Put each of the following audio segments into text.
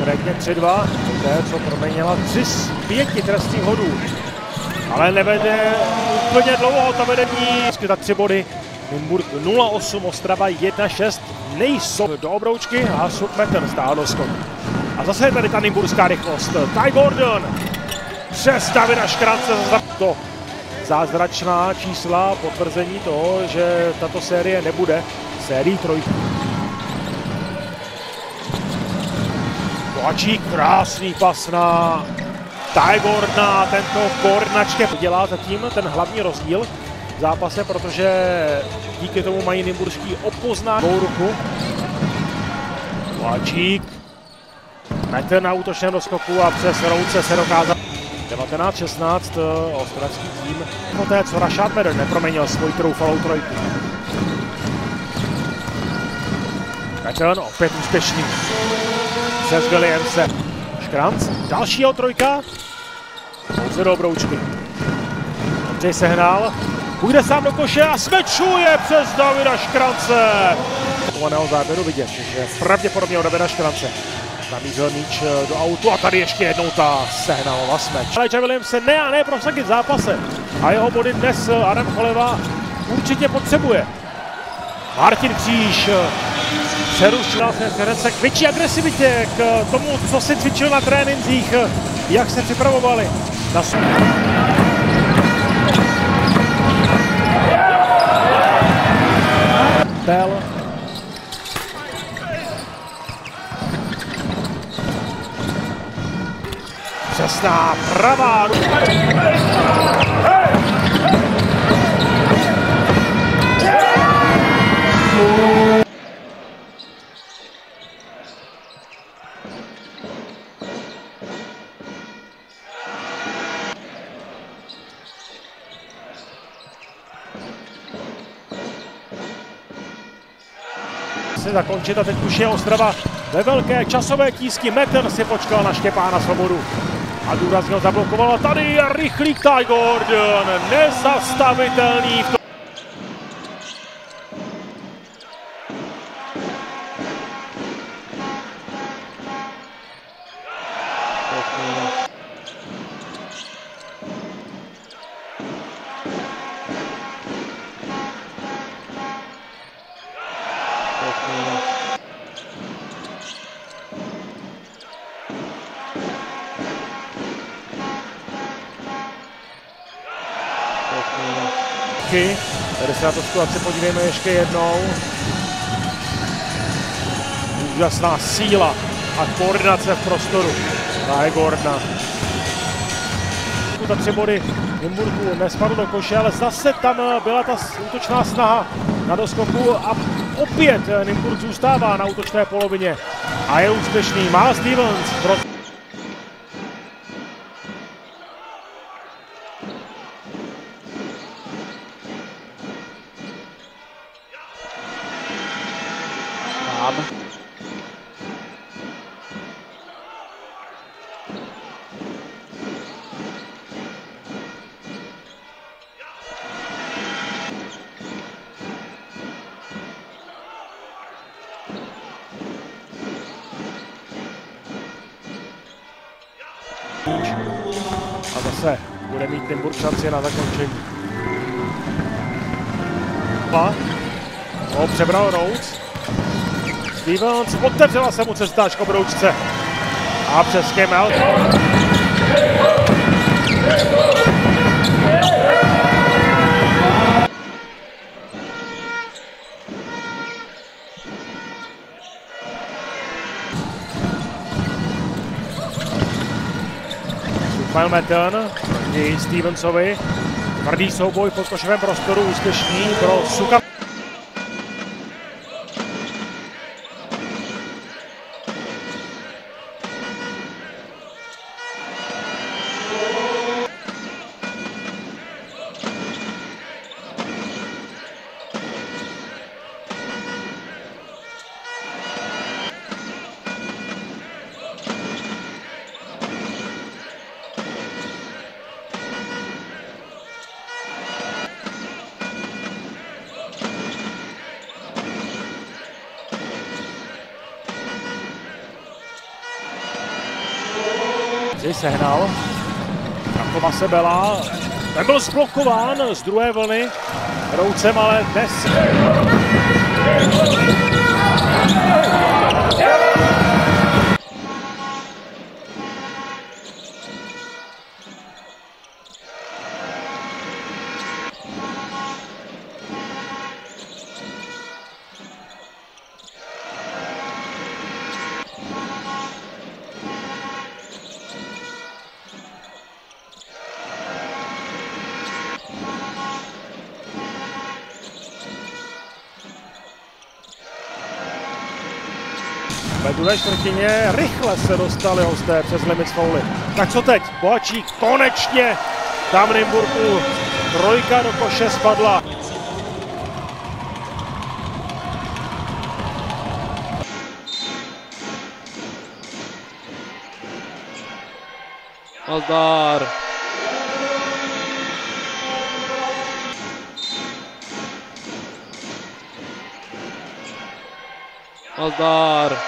Konkrétně 3-2, poté co proměnila 3 z 5 trestných hodů. Ale nevede úplně dlouho to vedení. Tak 3 body. Nymburk 0-8, Ostrava 1-6. Nejsou do obroučky a Submeter stáhl do skoku. A zase je tady ta nymburská rychlost. Ty Gordon přes Davida Škrance. To zázračná čísla, potvrzení toho, že tato série nebude sérií trojky. Kovačík, krásný pas na Ty Gordona, tento koordinačně dělá zatím ten hlavní rozdíl v zápase, protože díky tomu mají nymburský opoznánou ruku. Kovačík, metr na útočném doskoku a přes rouce se dokázal. 19-16, ostravský tým. Poté, co Rashad Medr neproměnil svoji troufalou trojku. Patton opět úspěšný. Přes Williamse. Škranc, dalšího trojka. Pouze do obroučky. Ondřej Sehnal. Půjde sám do koše a smečuje přes Davida Škrance. Kovaného záběru vidět, že pravděpodobně od Davida Škrance. Namířil míč do autu a tady ještě jednou ta Sehnalová smeč. Ale Williams se ne prosadit v zápase a jeho body dnes Adam Choleva určitě potřebuje. Martin Kříž přerušil se k větší agresivitě, k tomu, co si cvičil na trénincích, jak se připravovali na Bell. Přesná pravá ruka. Se zakončit a teď už je Ostrava ve velké časové tísni. Metr si počkal na Štěpána Svobodu. A důrazně ho zablokovala. Tady je rychlík Ty Gordon, nezastavitelný v tom. Tady se na to situaci podívejme ještě jednou. Úžasná síla a koordinace v prostoru. Ty Gordona. Za 3 body Nymburku nespadl do koše, ale zase tam byla ta útočná snaha na doskoku a opět Nymburk zůstává na útočné polovině. A je úspěšný. Miles Stevens. A zase bude mít Nymburk šanci na zakončení. Přebral Rhodes. Stevens, otevřela se mu cesta k obroučce. A přes Kemel. Kyle Metton proti Stevensovi. Tvrdý souboj v podkošovém prostoru, úspěšný pro Suka. Ondřej Sehnal. Rakova Sebela. Ten byl zblokován z druhé vlny. Roucem, ale dnes... Ve druhé čtvrtině rychle se dostali hosté přes limit fauly. Tak co teď? Bohačík konečně tam Nymburku. Trojka do koše spadla. Nazdar. Nazdar.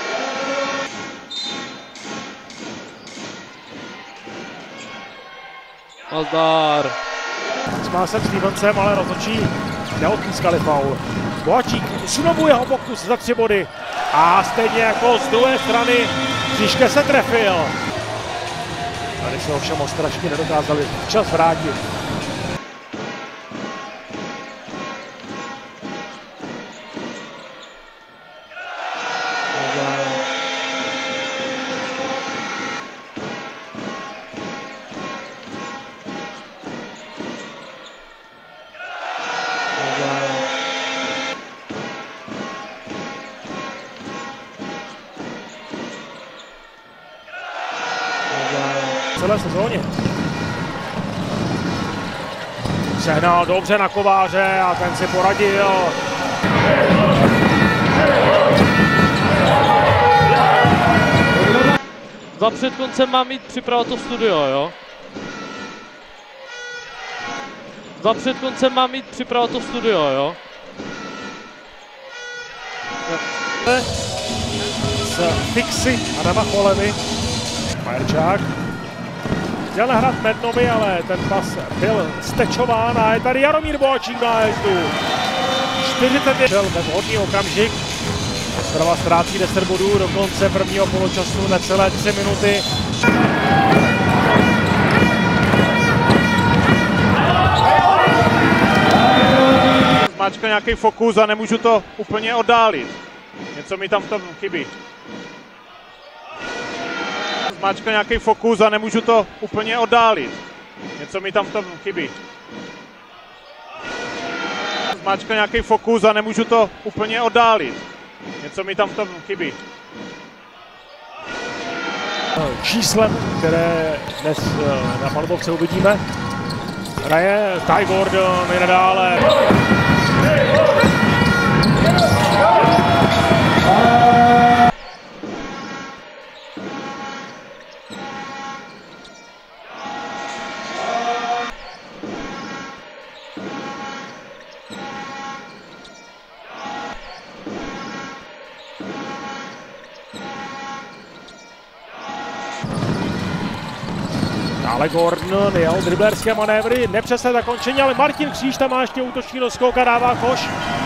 Nazdar. Smál jsem Stevensem, ale rozhodčí neodpískali faul. Bohačík znovu jeho pokus za 3 body. A stejně jako z druhé strany Žižke se trefil. Tady se ovšem Ostražky nedokázali včas vrátit. Celé sezóně. Sehnal dobře na Kováře a ten si poradil. Za před koncem mám mít připravovat to studio, jo? Za před koncem mám mít připravovat to studio, jo? Z fixy Adama Cholevy. Majerčák. Chtěl nahrát Mednovi, ale ten pas byl stečován a je tady Jaromír Bohačík na nájezdu. 41 ve vhodný okamžik. Ostrava ztrácí 10 bodů do konce prvního poločasu, necelé 3 minuty. Zmáčkl nějaký fokus a nemůžu to úplně oddálit. Něco mi tam v tom chybí. Zmáčkl nějaký fokus a nemůžu to úplně oddálit. Něco mi tam v tom chybí. Zmáčkl nějaký fokus a nemůžu to úplně oddálit. Něco mi tam v tom chybí. Číslem, které dnes na palubovce uvidíme, hraje Ty Gordon i nadále. Ale Gordon jel driblerské manévry, nepřesné zakončení, ale Martin Kříž tam má ještě útoční doskok a dává koš.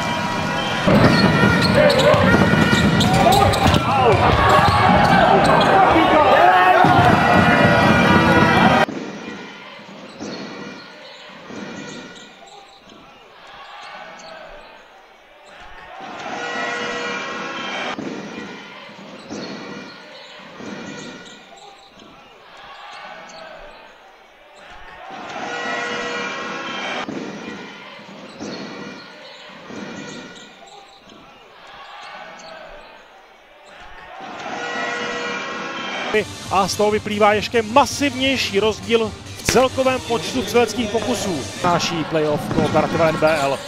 A z toho vyplývá ještě masivnější rozdíl v celkovém počtu střeleckých pokusů. Náší playoff kooperativa NBL.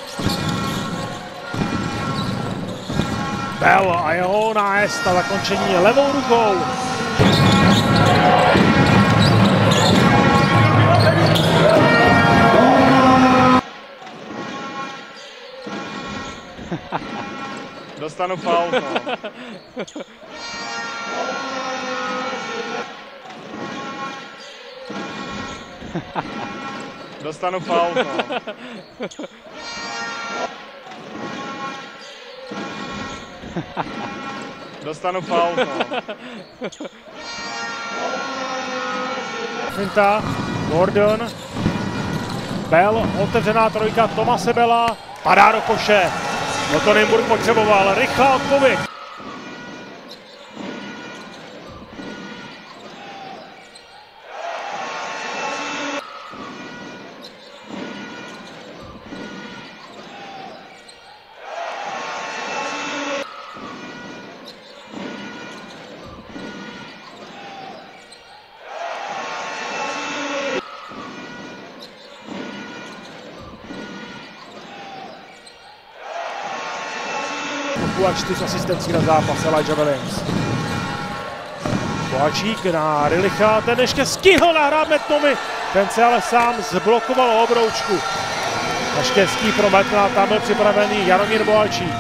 Bell a jeho nájezd a zakončení levou rukou. Dostanu faul. No. Dostanu faul, no. Dostanu faul, no. Finta, Gordon, Bell, otevřená trojka Tomase Bella, padá do koše. No to Nymburk potřeboval, rychlá odpověď. A 4 asistencí na zápas Elijah Williams. Bohačík na Rilicha, ten ještě stihl nahrát Metnomy, ten se ale sám zblokoval obroučku. Naštěstí pro Metna, tam byl připravený Jaromír Bohačík.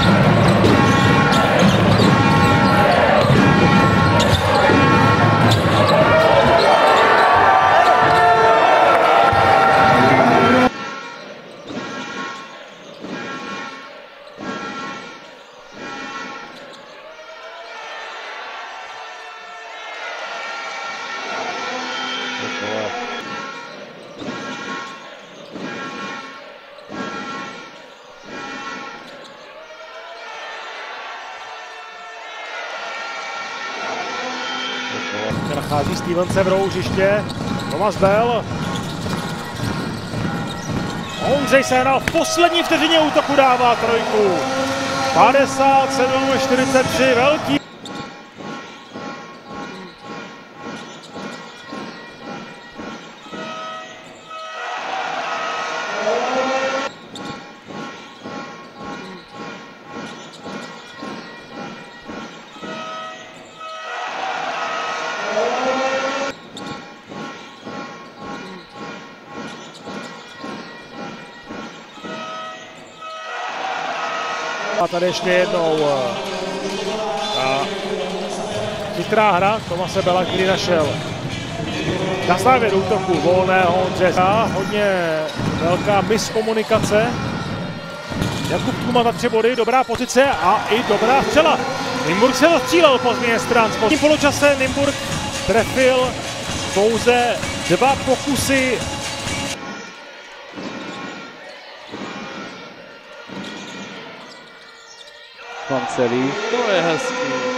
Nachází Stevence v roužiště, Thomas Bell. Ondřej Sehnal v poslední vteřině útoku dává trojku. 57-43, velký. A tady ještě jednou chytrá hra Tomase Bella, který našel na závěr útoku volného Ondřeje. Hodně velká miskomunikace. Jakub Tuma za 3 body, dobrá pozice a i dobrá střela. Nymburk se rozstřílel po změně stran. V prvním poločase Nymburk trefil pouze 2 pokusy. Pancelí. To je hezký.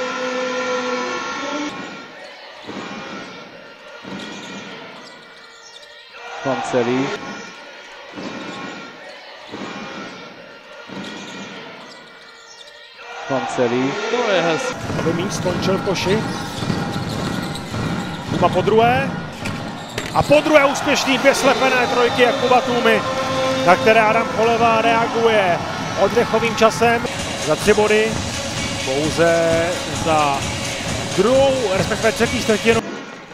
Pancelí. Pancelí. To je hezký. Aby míč skončil v koši. Tuma po druhé. A po druhé úspěšný 2 slepené trojky Jakuba Tumy, na které Adam Choleva reaguje oddechovým časem. Za 3 body, pouze za druhou, respektive třetí čtvrtinu.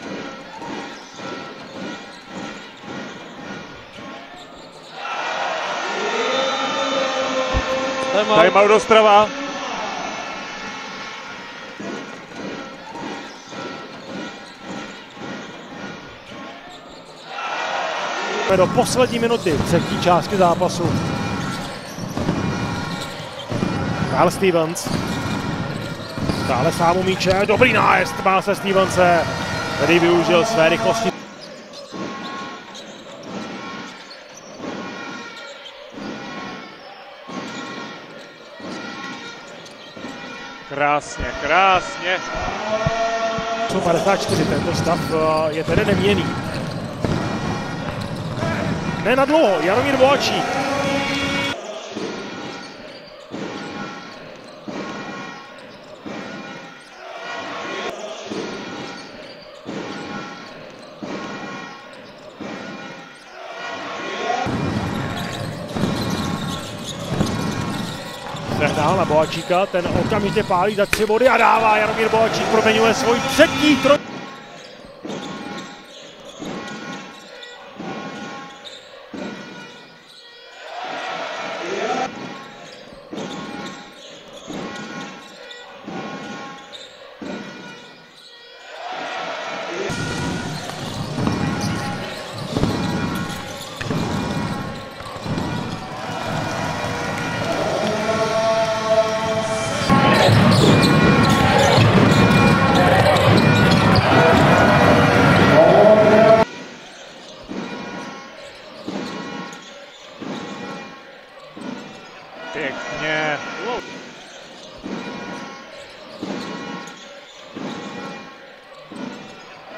Timeout Ostrava. Do poslední minuty třetí části zápasu. Kyle Stevens. Stále sám u míče. Dobrý nájezd má se Stevense, který využil své rychlosti. Krásně, krásně. 54, tento stav je tedy neměnný. Ne na dlouho, Jaromír Bohačík. Sehnal na Bohačíka, ten okamžitě pálí za 3 body a dává. Jaromír Bohačík proměňuje svůj třetí troj.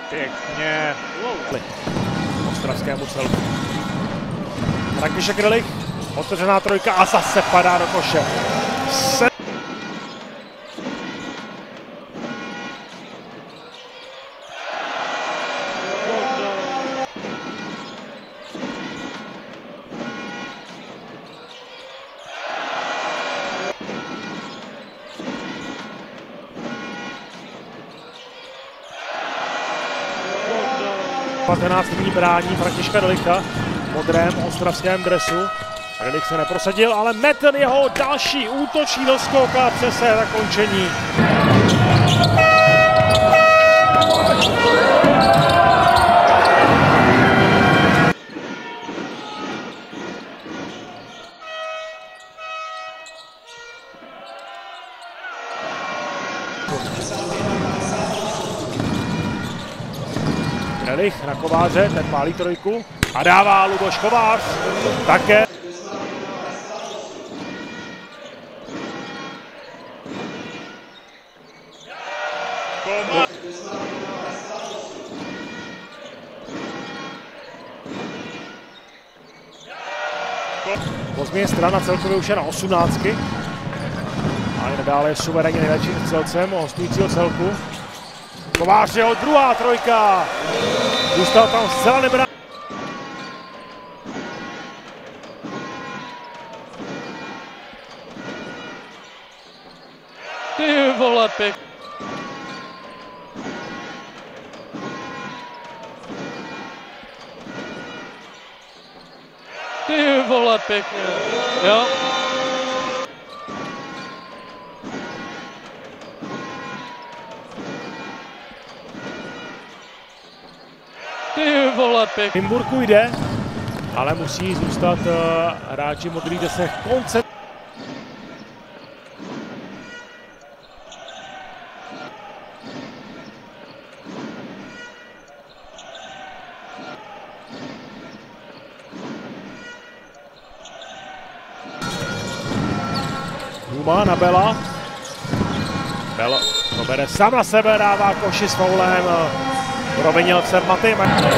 Pěkně. Ostravskému celku. František Relich, otevřená trojka a zase padá do koše. Dní brání Františka Relicha v modrém ostravském dresu. Relich se neprosadil, ale metl jeho další útočný doskok a přesné zakončení. Relich na Kováře, ten pálí trojku a dává Luboš Kovář také. Po změně strana celkově už je na 18. A i nadále je suverénně nejlepším střelcem hostujícího celku. Kovář jeho druhá trojka. Zůstal tam zcela nebrán. Ty vole, pěk. Ty vole, pěkně. Jo. Ty vole, pěkně. Nymburku jde, ale musí zůstat hráči modrých desek konce. Huma na Bela. Bel to bere sám na sebe, dává koši s faulem. Provinilcem Matej.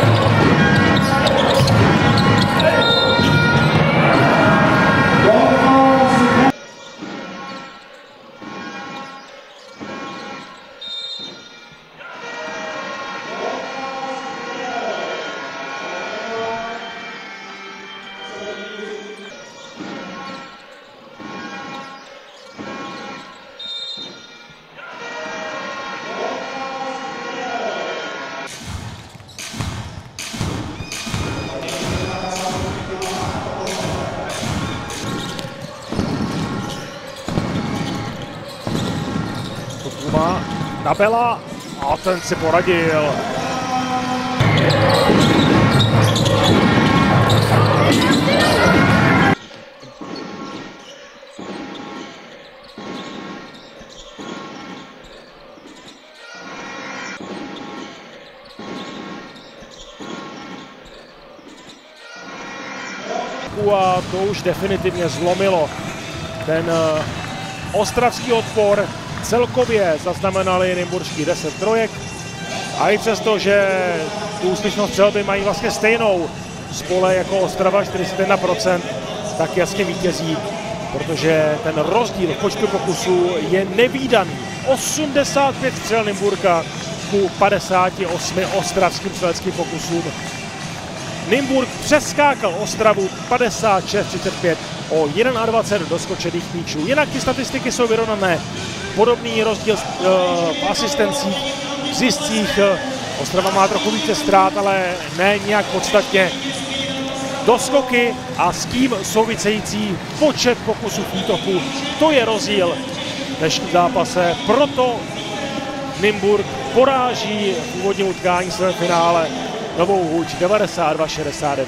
Na Bela a ten si poradil. A to už definitivně zlomilo ten ostravský odpor. Celkově zaznamenali nymburský 10 trojek a i přesto, že tu úspěšnost střelby mají vlastně stejnou z pole jako Ostrava 41%, tak jasně vítězí, protože ten rozdíl v počtu pokusů je nevídaný. 85 střel Nymburka ku 58 ostravským střeleckým pokusům. Nymburk přeskákal Ostravu 56-35 o 21 doskočených míčů. Jinak ty statistiky jsou vyrovnané. Podobný rozdíl v asistencích, v ziscích. Ostrava má trochu více ztrát, ale ne nějak podstatně. Doskoky a s tím související počet pokusů v útoku. To je rozdíl v dnešním zápase. Proto Nymburk poráží v úvodním utkání své finále Novou Huť 92-69.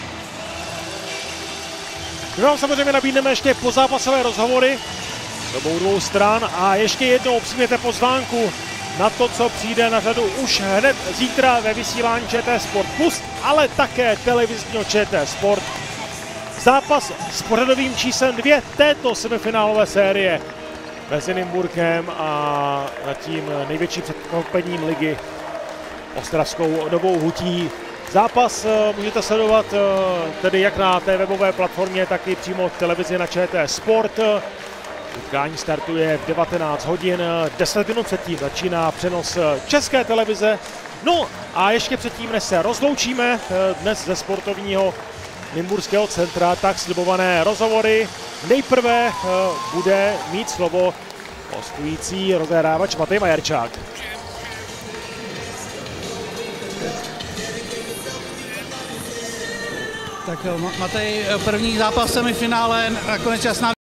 My vám samozřejmě nabídneme ještě pozápasové rozhovory s obou dvou stran a ještě jednou přijměte pozvánku na to, co přijde na řadu už hned zítra ve vysílání ČT Sport Plus, ale také televizního ČT Sport. Zápas s pořadovým číslem 2 této semifinálové série mezi Nymburkem a tím největším předkoupením ligy ostravskou Novou Hutí. Zápas můžete sledovat tedy jak na té webové platformě, tak i přímo v televizi na ČT Sport. Utkání startuje v 19 hodin, 10 minut předtím začíná přenos České televize. No a ještě předtím, než se rozloučíme dnes ze sportovního Nymburského centra, tak slibované rozhovory. Nejprve bude mít slovo hostující rozehrávač Matej Majerčák. Tak Matej, první zápas semifinále, nakonec jasná